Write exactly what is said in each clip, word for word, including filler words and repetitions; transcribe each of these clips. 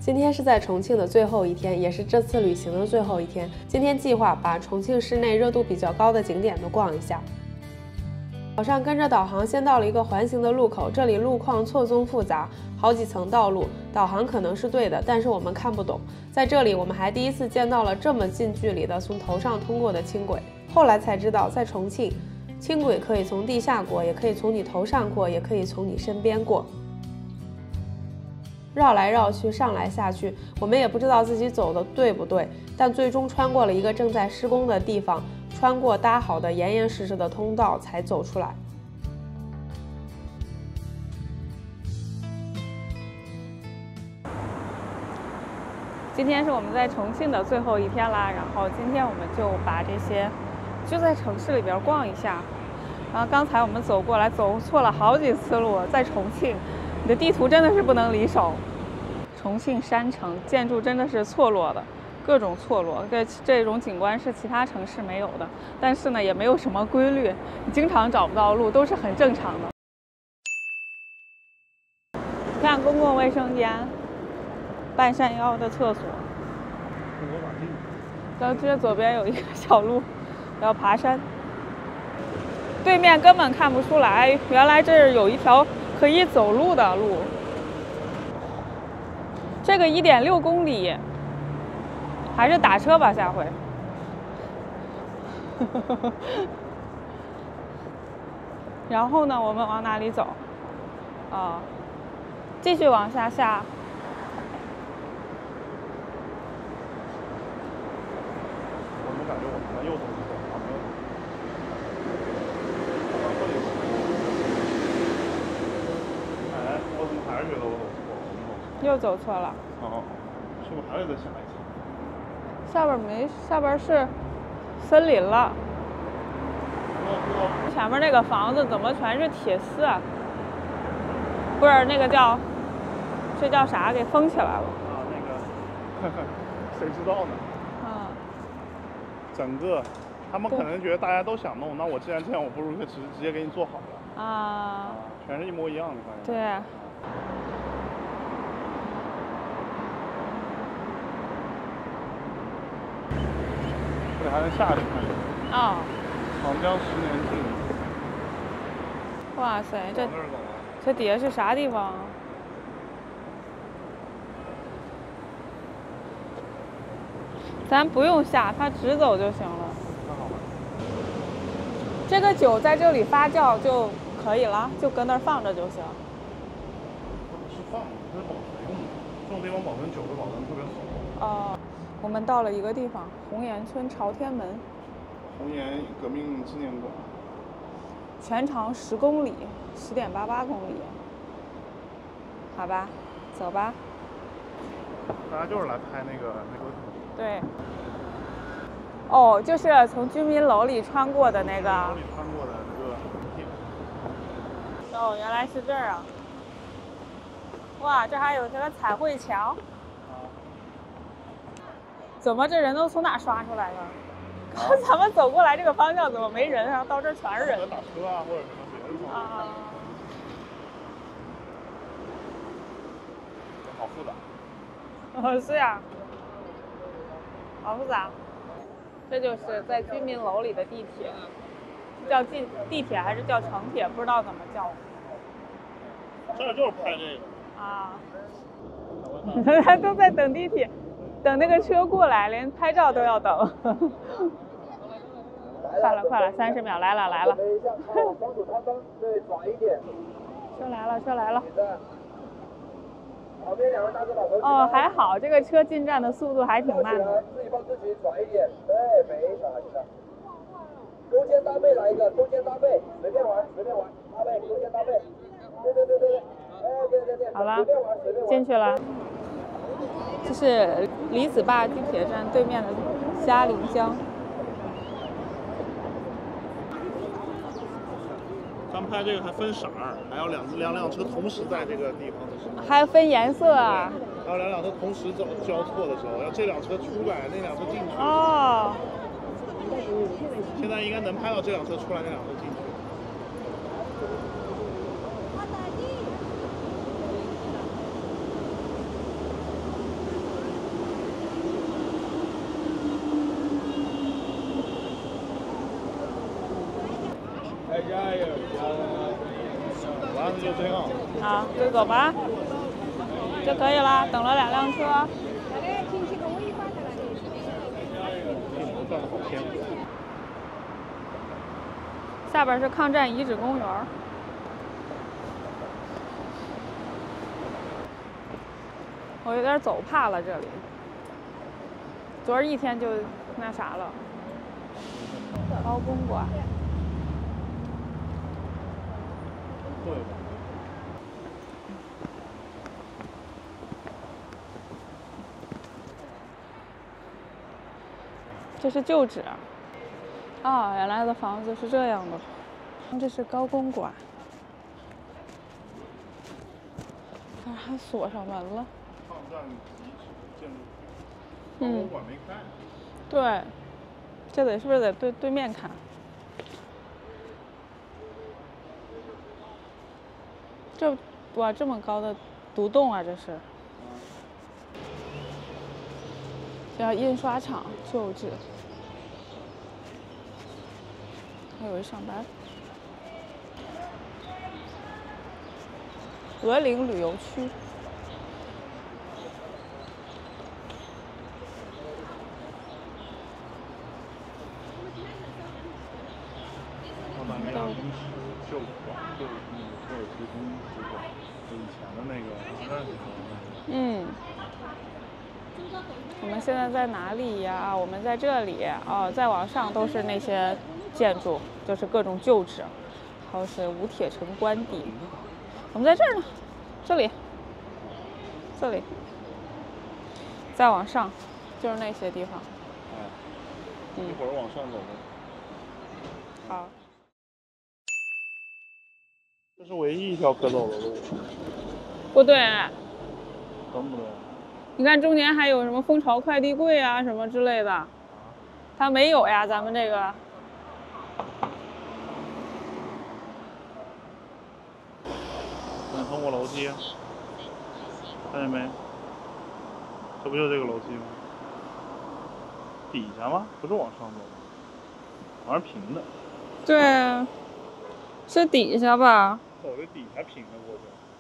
今天是在重庆的最后一天，也是这次旅行的最后一天。今天计划把重庆市内热度比较高的景点都逛一下。早上跟着导航先到了一个环形的路口，这里路况错综复杂，好几层道路，导航可能是对的，但是我们看不懂。在这里，我们还第一次见到了这么近距离的从头上通过的轻轨。后来才知道，在重庆，轻轨可以从地下过，也可以从你头上过，也可以从你身边过。绕来绕去，上来下去，我们也不知道自己走的对不对，但最终穿过了一个正在施工的地方，穿过搭好的严严实实的通道才走出来。今天是我们在重庆的最后一天啦，然后今天我们就把这些就在城市里边逛一下。然后刚才我们走过来，走错了好几次路，在重庆。你的地图真的是不能离手。重庆山城建筑真的是错落的，各种错落，这这种景观是其他城市没有的，但是呢也没有什么规律，你经常找不到路，都是很正常的。看公共卫生间，半山腰的厕所。然后这左边有一个小路，要爬山。对面根本看不出来，原来这儿有一条可以走路的路。这个一点六公里，还是打车吧，下回。然后呢，我们往哪里走？啊，继续往下下。 我怎么感觉我们在右走左啊？没有。哎，我怎么还是觉得我走错了？ 又走错了。 哦，是不是还得再下一次？ 下边没，下边是森林了。前面那个房子怎么全是铁丝啊？不是那个叫，这叫啥？给封起来了。 啊，那个，谁知道呢？ 嗯。 整个，他们可能觉得大家都想弄，那我既然这样，我不如就直直接给你做好了。啊。啊，全是一模一样的，发现。 对。 这里还能下去看。 哦。 长江十年郡。 哇塞，这这底下是啥地方？咱不用下，它直走就行了。这个酒在这里发酵就可以了，就搁那儿放着就行。 是放的，这是保存用的。这种地方保存酒会保存特别好。 哦，我们到了一个地方，红岩村朝天门。 红岩革命纪念馆。 全长十公里，十点八八公里。好吧，走吧。 大家就是来拍那个那个。 对。哦，就是从居民楼里穿过的那个。 楼里穿过的那个。 哦，原来是这儿啊！哇，这还有这个彩绘墙。啊。怎么这人都从哪刷出来的？啊、咱们走过来这个方向怎么没人啊？到这儿全是人。 打车啊，或者什么别的地方。啊。好复杂。 哦，是呀。好复杂。这就是在居民楼里的地铁，叫地地铁还是叫城铁？不知道怎么叫。 这就是拍这个。 啊。大家都在等地铁，等那个车过来，连拍照都要等。快了，快了，三十秒，来了，来了。车来了，车来了。哦，还好，这个车进站的速度还挺慢的。 自己帮自己转一点，对，非常好。勾肩搭背来一个，勾肩搭背，随便玩，随便玩，搭背，勾肩搭背。对对对对对，哎，对对对。 好了，进去了。这是李子坝地铁站对面的嘉陵江。 咱们拍这个还分色儿，还要两两辆车同时在这个地方的时候， 还要分颜色啊！ 还有两辆车同时走交错的时候，要这辆车出来，那辆车进去。 哦。 现在应该能拍到这辆车出来，那辆车进去。 完了就这样。 好，就走吧，就可以了。等了两辆车。 镜头转的好偏。 下边是抗战遗址公园。我有点走怕了这里。昨儿一天就那啥了。高公馆。 对。 这是旧址。啊，原来的房子是这样的。这是高公馆。这儿还锁上门了。 抗战遗址建筑。 嗯。 高公馆没开。 对。这得是不是得对对面看？这哇，这么高的独栋啊，这是。这叫印刷厂旧址。还有人上班。鹅岭旅游区。 旧馆，旧那个科尔提宫史馆，就以前的那个二战时候的那个。 嗯。我们现在在哪里呀？我们在这里哦，再往上都是那些建筑，就是各种旧址，还有是吴铁城官邸。我们在这儿呢，这里，这里，再往上就是那些地方。 哎，一会儿往上走呗。 好。 这是唯一一条可走的路。 不对。 怎么不对？ 你看中间还有什么蜂巢快递柜啊什么之类的，啊、它没有呀，咱们这个。 能通过楼梯，看见没？这不就这个楼梯吗？底下吗？不是往上走，好像是平的。 对啊，是底下吧？ 走的底下平的过去，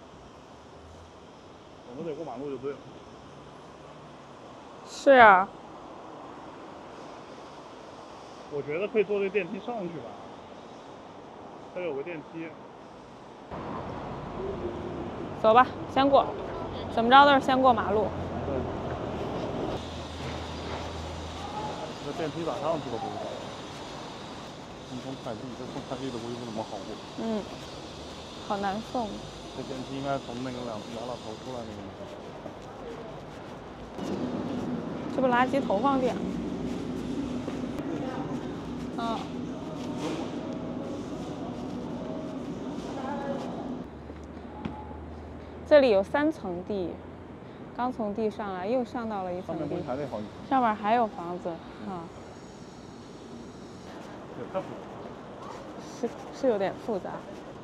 我们得过马路就对了。 是啊。 我觉得可以坐这电梯上去吧，这有个电梯。 走吧，先过，怎么着都是先过马路。 对。这电梯咋上去都不知道。你送快递，这送快递的估计不怎么好过。 嗯，好难送。 这电梯应该从那个两两老头出来那个。 这不垃圾投放点。嗯。这里有三层地，刚从地上来，又上到了一层地。 还得好几层。 上面还有房子啊。 也太复杂。 是是有点复杂。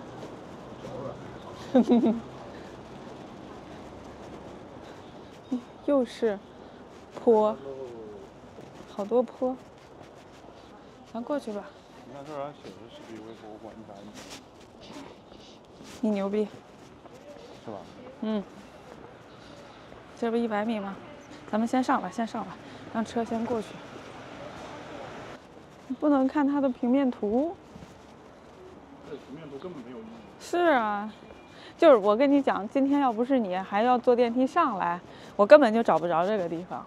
又是坡，好多坡，咱过去吧。 你看这儿还写着史迪威博物馆一百米。 你牛逼。 是吧？ 嗯。这不一百米吗？咱们先上吧，先上吧，让车先过去。你不能看它的平面图。 这平面图根本没有意义。 是啊。就是我跟你讲，今天要不是你还要坐电梯上来，我根本就找不着这个地方。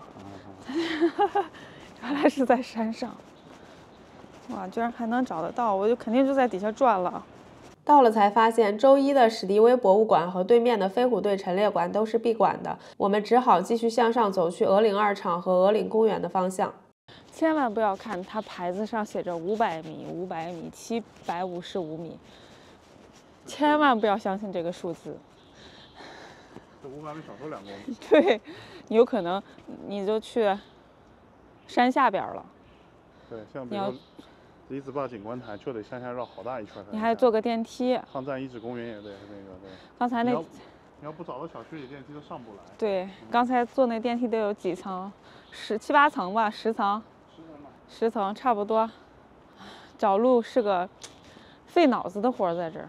原来是在山上，哇，居然还能找得到，我就肯定就在底下转了。 到了才发现，周一的史迪威博物馆和对面的飞虎队陈列馆都是闭馆的，我们只好继续向上走去鹅岭二厂和鹅岭公园的方向。 千万不要看它牌子上写着五百米、五百米、七百五十五米。千万不要相信这个数字。 这五百米少说两公里。 对，有可能你就去山下边了。 对，像比如说李子坝景观台，就得向下绕好大一圈。 你还坐个电梯。 抗战遗址公园也得是那个对。 刚才那你 要, 你要不找到小区里电梯都上不来。 对，嗯、刚才坐那电梯得有几层？十七八层吧，十层。 十层吧。 十层差不多。找路是个费脑子的活儿在这儿。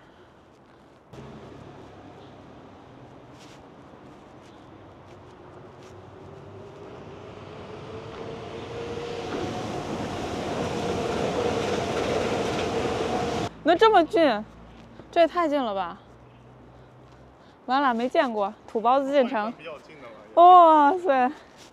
那这么近，这也太近了吧！完了，没见过土包子进城。哇塞，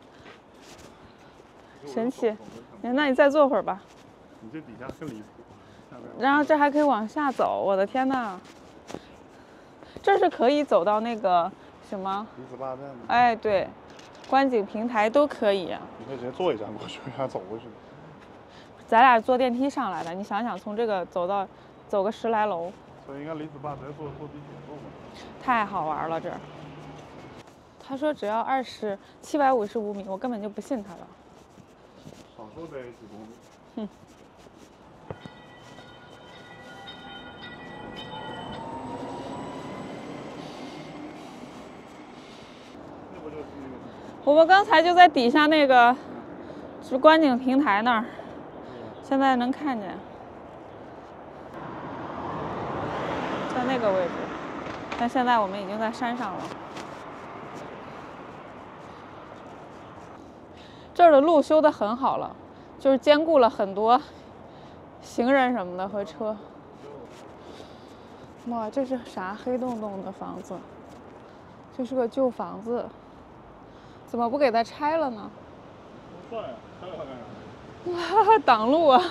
神奇！那你再坐会儿吧。 你这底下是离谱。 然后这还可以往下走，我的天呐！这是可以走到那个什么？ 离子坝站。 哎，对，观景平台都可以。 你可以直接坐一站过去，还走过去。 咱俩坐电梯上来的，你想想，从这个走到。走个十来楼， 所以应该离子坝直接坐坐地铁坐过去。 太好玩了这儿。他说只要二十七百五十五米，我根本就不信他了。 少说得几公里。 哼。 那不就是那个？ 我们刚才就在底下那个，是观景平台那儿，现在能看见。在那个位置，但现在我们已经在山上了。这儿的路修得很好了，就是兼顾了很多行人什么的和车。哇，这是啥黑洞洞的房子？这是个旧房子，怎么不给它拆了呢？ 不算呀，拆了它干啥？ 哇，挡路啊！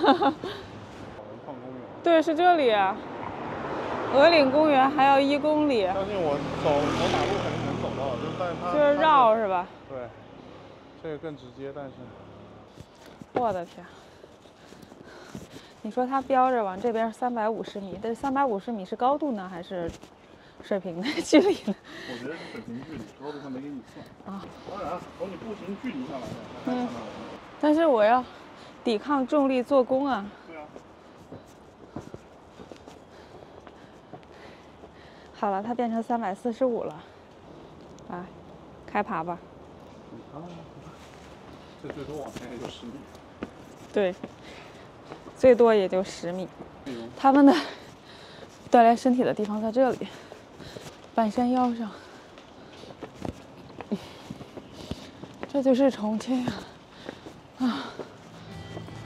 对，是这里。鹅岭公园还要一公里。 相信我走走马路肯定能走到，就是但是它就是绕是吧？ 对，这个更直接，但是我的天！你说它标着往这边三百五十米，但是三百五十米是高度呢，还是水平的距离呢？ 我觉得是水平距离，高度它没给你算。 啊， 当然从你步行距离上来的， 嗯，但是我要抵抗重力做功啊。 对啊。 好了，它变成三百四十五了，来，开爬吧。 啊，这最多往前也就十米。 对，最多也就十米。他们的锻炼身体的地方在这里，半山腰上。这就是重庆啊！啊啊！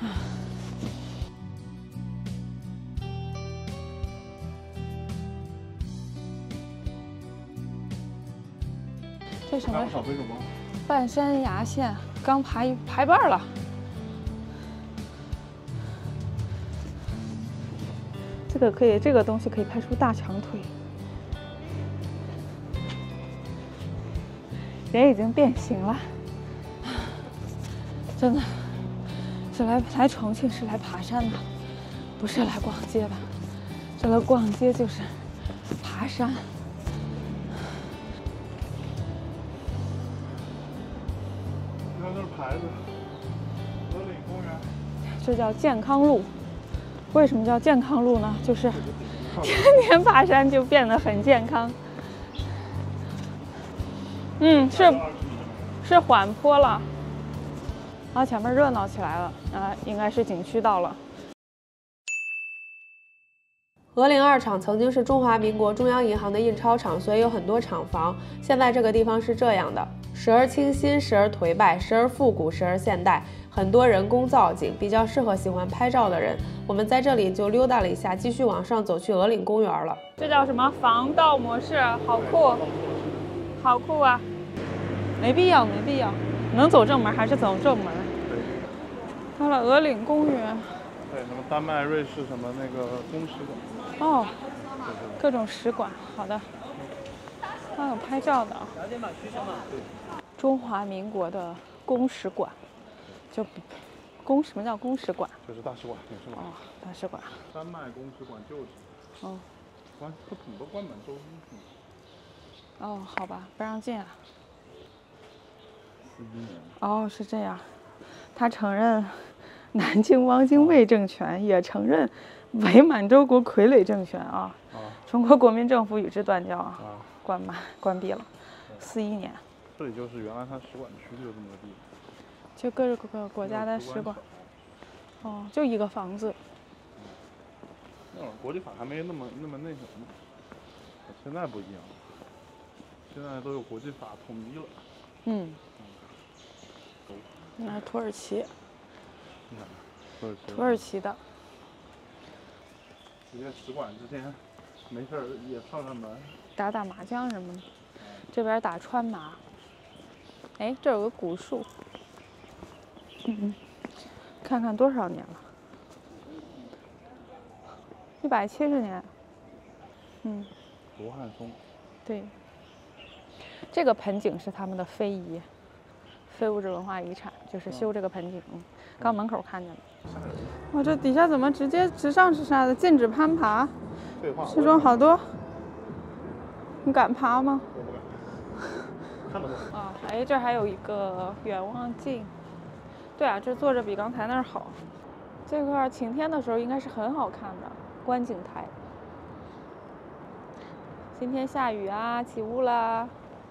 这什么？半山崖线，刚爬一爬一半了。这个可以，这个东西可以拍出大长腿。人已经变形了，真的是来来重庆是来爬山的，不是来逛街的。这来逛街就是爬山。 你看这是牌子，鹅岭公园。 这叫健康路。为什么叫健康路呢？就是天天爬山就变得很健康。嗯，是是缓坡了，啊，前面热闹起来了，啊，应该是景区到了。 鹅岭二厂曾经是中华民国中央银行的印钞厂，所以有很多厂房。现在这个地方是这样的，时而清新，时而颓败，时而复古，时而现代，很多人工造景，比较适合喜欢拍照的人。我们在这里就溜达了一下，继续往上走去鹅岭公园了。 这叫什么防盗模式？好酷，好酷啊！没必要，没必要，能走正门还是走正门。 对。 到了鹅岭公园。 对，什么丹麦、瑞士什么那个公使馆。 哦，各种使馆，好的。还有拍照的啊。中华民国的公使馆，就公什么叫公使馆？ 就是大使馆，领事馆。 哦，大使馆。 丹麦公使馆旧址。 哦。 关，它很多关门周一。 哦，好吧，不让进啊。 嗯、 哦，是这样。他承认南京汪精卫政权，也承认伪满洲国傀儡政权啊。啊。中国国民政府与之断交啊，关闭关闭了。四一年。 这里就是原来它使馆区就这么个地方。 就各个国家的使馆。哦，就一个房子。 那会儿国际法还没那么那么那什么，现在不一样，现在都有国际法统一了。 嗯。那土耳其。 你看，土耳其。 土耳其的。 这些使馆之间没事儿也上上门， 打打麻将什么的。这边打川麻。哎，这有个古树。嗯，看看多少年了。一百七十年。嗯。 罗汉松。 对。这个盆景是他们的非遗，非物质文化遗产，就是修这个盆景。嗯，刚门口看见了。哇，这底下怎么直接直上直下的？禁止攀爬。 废话。 这种好多。你敢爬吗？ 我不敢。看到过。 啊，哎，这还有一个远望镜。对啊，这坐着比刚才那儿好。这块晴天的时候应该是很好看的观景台。今天下雨啊，起雾啦。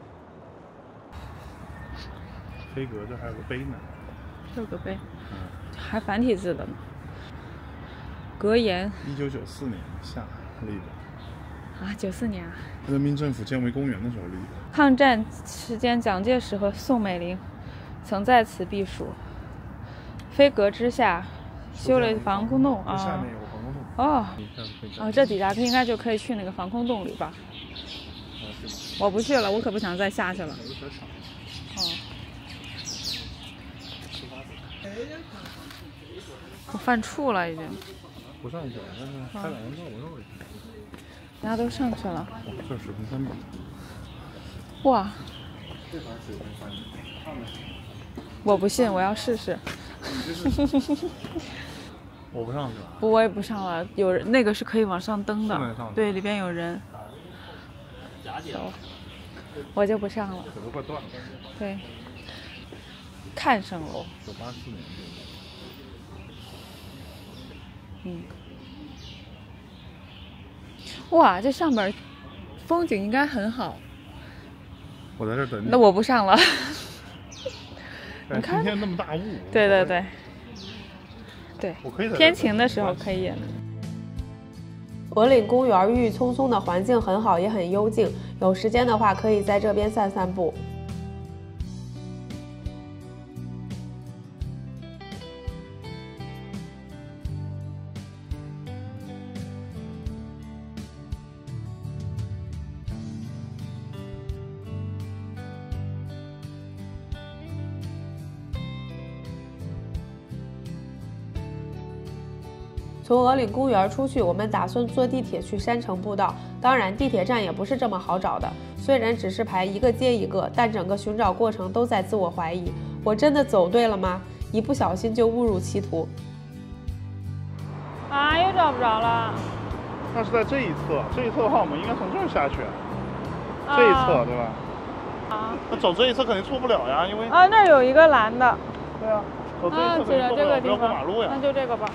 飞阁这还有个碑呢。 这有个碑，嗯，还繁体字的呢。格言。 一九九四年夏立的。 啊，九四年啊。 人民政府建为公园的时候立的。 抗战期间，蒋介石和宋美龄曾在此避暑。飞阁之下修了防空洞啊。 下面有个防空洞。 哦。哦，这底下应该就可以去那个防空洞里吧？我不去了，我可不想再下去了。哦。我犯怵了已经。 不上去了，但是拍两张照我肉一下。 大家都上去了。 这水平三米。 哇！ 这盘水平三米， 我不信，我要试试。 我不上去了。 不，我也不上了。有人那个是可以往上登的，对，里边有人。走，我就不上了。 腿都快断了。 对。看上楼。 九八四年。 嗯。哇，这上面风景应该很好。 我在这等你。 那我不上了。 你看，今天那么大雾。 对对对。对。 我可以。 天晴的时候可以。 鹅岭公园郁郁葱葱的环境很好，也很幽静。有时间的话，可以在这边散散步。从鹅岭公园出去，我们打算坐地铁去山城步道。当然，地铁站也不是这么好找的。虽然指示牌一个接一个，但整个寻找过程都在自我怀疑：我真的走对了吗？一不小心就误入歧途。 啊，又找不着了。 那是在这一侧，这一侧的话，我们应该从这儿下去。啊、这一侧对吧？啊。那走这一侧肯定错不了呀，因为啊，那儿有一个蓝的。 对啊。走这一侧肯定错不了，不要过马路呀。 那就这个吧。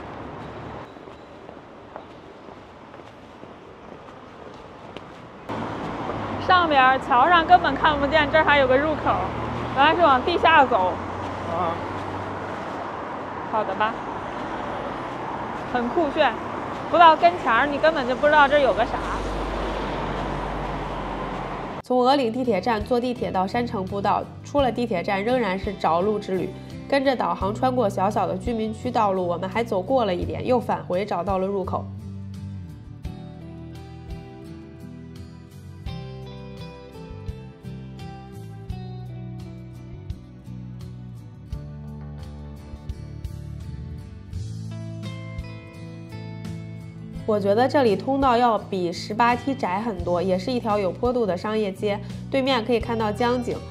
上边桥上根本看不见，这儿还有个入口，原来是往地下走。 啊， 好的吧，很酷炫。不到跟前儿，你根本就不知道这有个啥。 从鹅岭地铁站坐地铁到山城步道，出了地铁站仍然是找路之旅。跟着导航穿过小小的居民区道路，我们还走过了一点，又返回找到了入口。我觉得这里通道要比十八梯窄很多，也是一条有坡度的商业街。对面可以看到江景。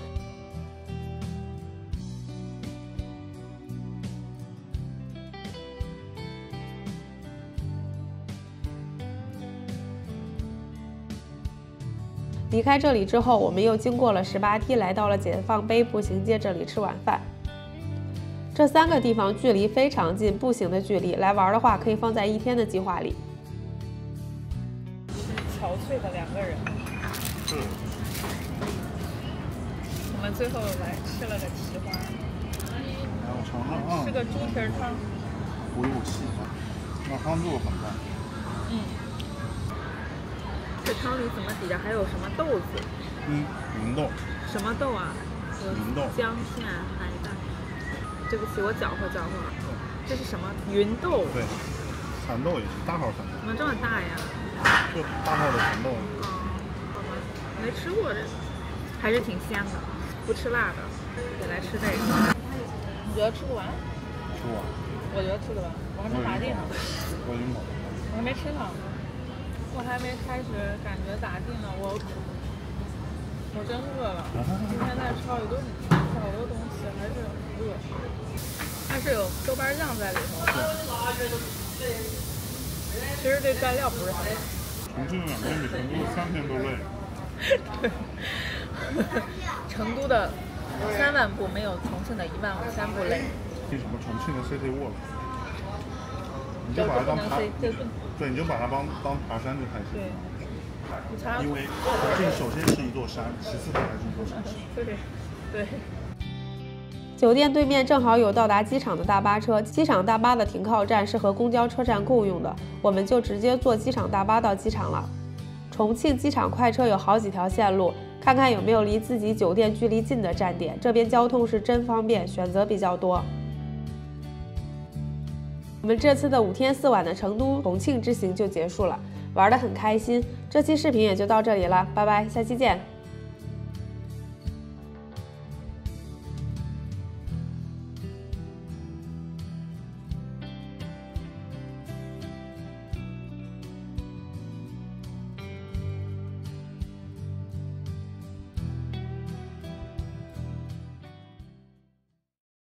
离开这里之后，我们又经过了十八梯，来到了解放碑步行街这里吃晚饭。这三个地方距离非常近，步行的距离，来玩的话可以放在一天的计划里。 憔悴的两个人。 是。 我们最后来吃了个蹄花。 来，我尝尝啊。 吃个猪蹄汤。 不入气，那汤做的很棒。 嗯，这汤里怎么底下还有什么豆子？ 嗯，芸豆。 什么豆啊？ 芸豆。 姜片、海带。对不起，我搅和搅和。这是什么？芸豆。 对，蚕豆也是大号蚕豆。 怎么这么大呀？ 就大号的蚕豆。 哦，好吧，没吃过这个，还是挺鲜的。不吃辣的，也来吃这个。你觉得吃不完？ 吃不完。 我觉得吃得完，我还没打地呢。 我已经饱了。 我还没吃呢，我还没开始感觉打地呢，我我真饿了。今天在超一顿，好多东西还是饿。它是有豆瓣酱在里头。其实这蘸料不是很多。 重庆两天比成都三天都累。 对。成都的三万步没有重庆的一万五三步累。 为什么重庆的 City Walk？ 你就把它当爬，对，你就把它当当爬山就开始。 对。 因为重庆首先是一座山，其次它还是一座城市。 对，对。 酒店对面正好有到达机场的大巴车，机场大巴的停靠站是和公交车站共用的，我们就直接坐机场大巴到机场了。重庆机场快车有好几条线路，看看有没有离自己酒店距离近的站点，这边交通是真方便，选择比较多。我们这次的五天四晚的成都重庆之行就结束了，玩得很开心。这期视频也就到这里了，拜拜，下期见。